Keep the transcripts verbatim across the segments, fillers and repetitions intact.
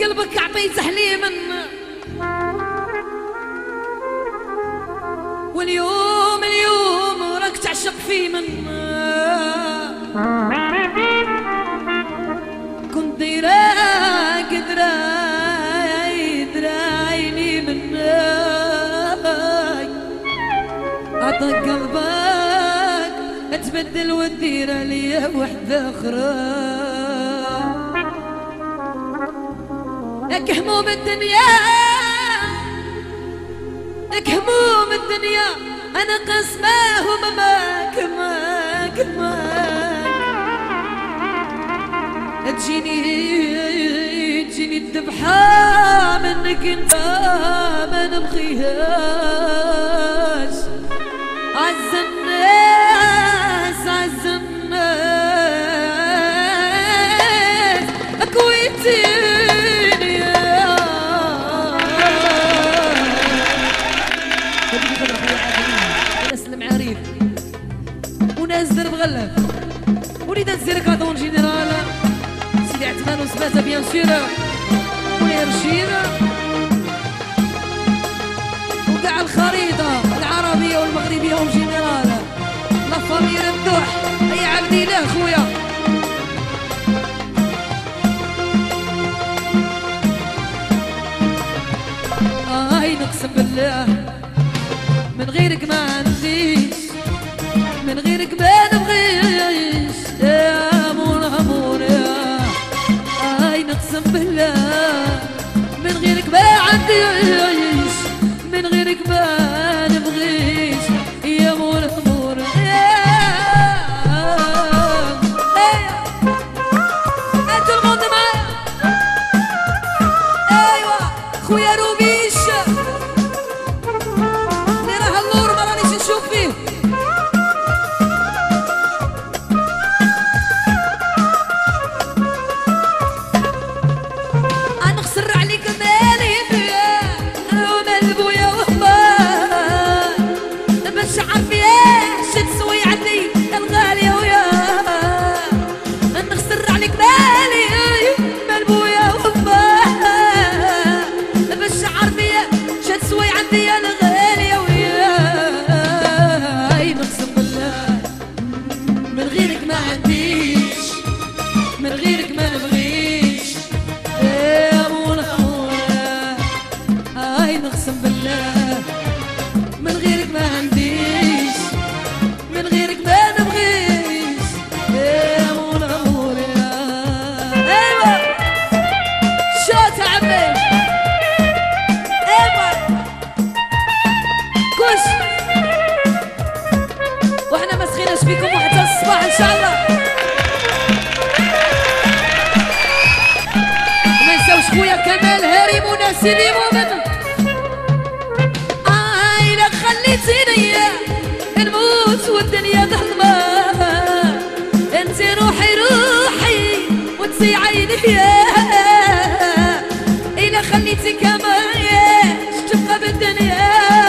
قلبك عطيت حليما واليوم اليوم راك تعشق في من كنت دايراك دراي درايني منك عطاك قلبك تبدل ودير ليا وحدة أخرى لك هموم الدنيا لك هموم الدنيا أنا قسماهم ماك ماك ماك تجيني تجيني الذبحة منك انت ما نبغيهاش عز الناس عز الناس اكويتيني ناس المعاريف وناس درب غلف وليدات زيركادون جينيرال سيدي عثمان وسباسة بيان سور وليا رشيد وكاع الخريطة العربية والمغربية وهم جينيرال لا فامي ردوح أي عبدي الله خويا آي نقسم بالله من غيرك ما عنديش من غيرك ما نبغيش يا مون امور يا اي نقسم بالله من غيرك ما عنديش من غيرك ما نبغيش يا مون امور يا انت الموند معايا ايوا خويا روبيش اللي راه اللور ما رانيش نشوف فيه بكم وحتى الصباح ان شاء الله ما ينساوش خويا كمال هاري منى سيدي مؤمن اي لا خليتيني نموت والدنيا ظلمة انت روحي روحي وانت عيني الا خليتي كمان تبقى بالدنيا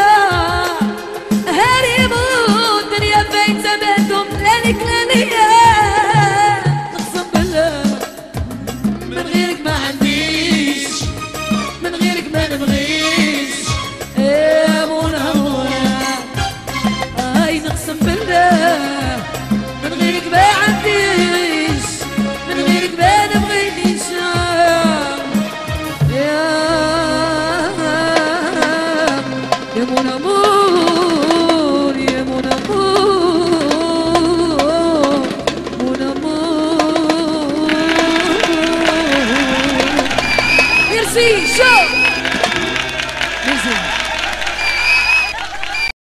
هاري الدنيا بايته بدهم لانك لانيا نقسم بالله من غيرك ما عنديش من غيرك ما نبغيش يا مونا مونا اي نقسم بالله من غيرك ما عنديش من غيرك ما نبغيش يا يا مونا مونا شو